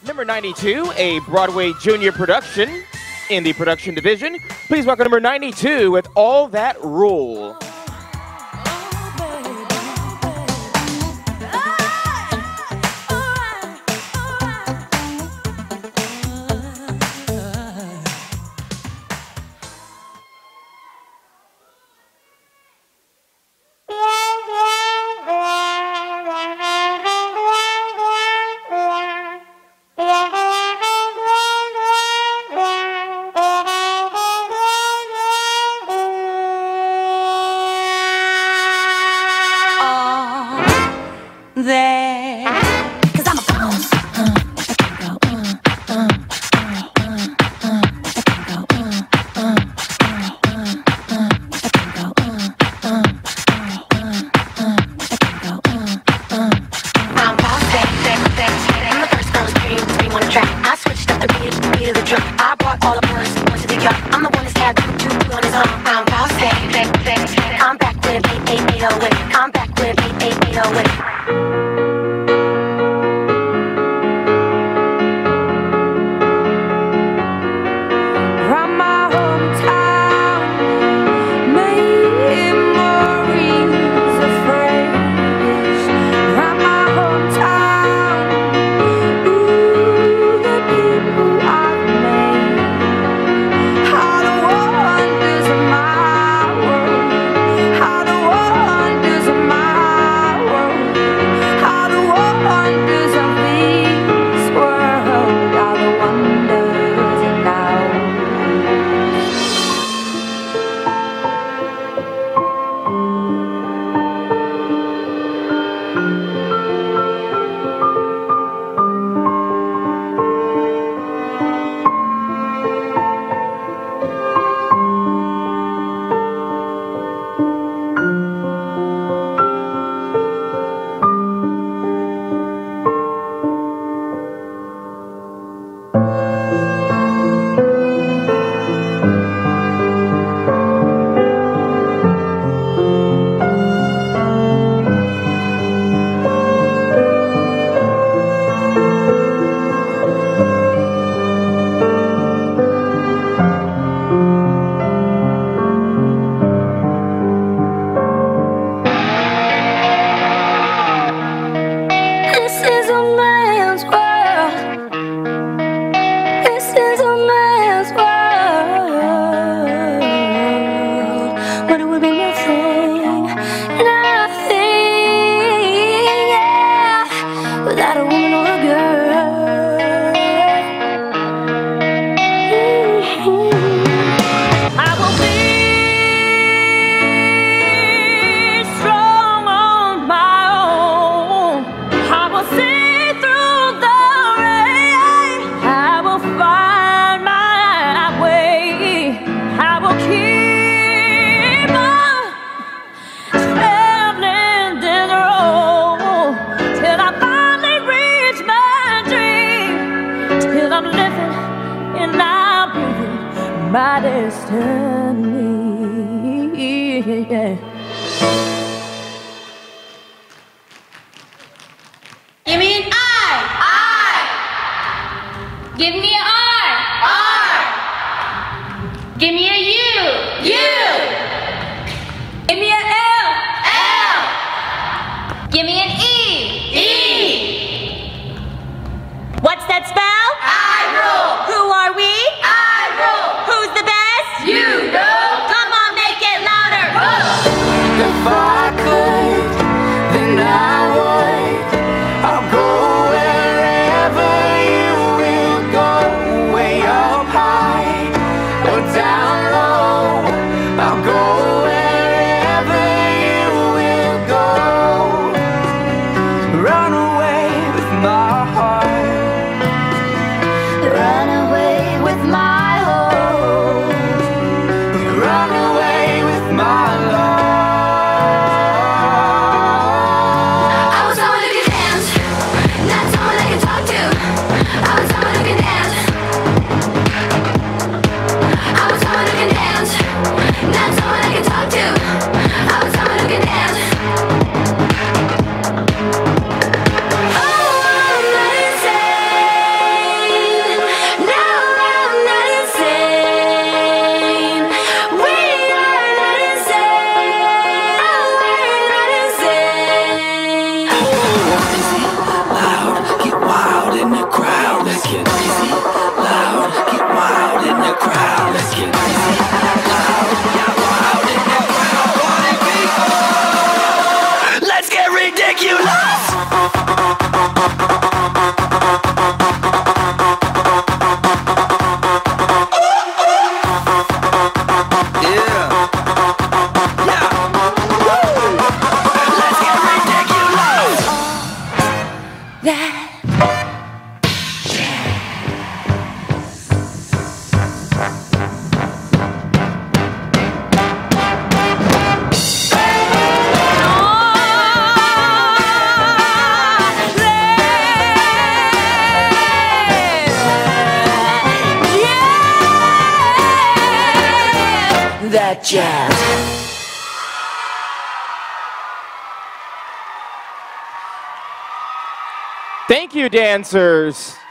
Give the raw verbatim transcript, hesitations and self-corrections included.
Number ninety-two, a Broadway junior production in the production division. Please welcome number ninety-two with All That Rule. There, cause I'm a boss. Uh, I can go, uh, uh, uh, uh, uh, I can go, uh, uh, uh, uh, uh, I can go, uh, uh, uh, uh, I can go, uh, uh. I'm boss, that, that, that, I'm the first girl to scream, scream on the track. I switched up the beat, beat of the drum. I brought all the birds, one to the yard. I'm the one that's had two, two, two on his arm. I'm boss, that, that, that, that, I'm back with eight, eight, eight, oh, with it. I'm back with eight, eight, eight, oh, with it. My destiny, yeah. Give me an I. I. Give me an R. R. Give me a U. U. Give me an L. L. Give me an E. E. What's that spell? I rule. Who are we? I rule. Who's the best? You know. Come on, make it louder. If I could, then I would. I'll go wherever you will go, way up high or down low. that jazz. Thank you, dancers.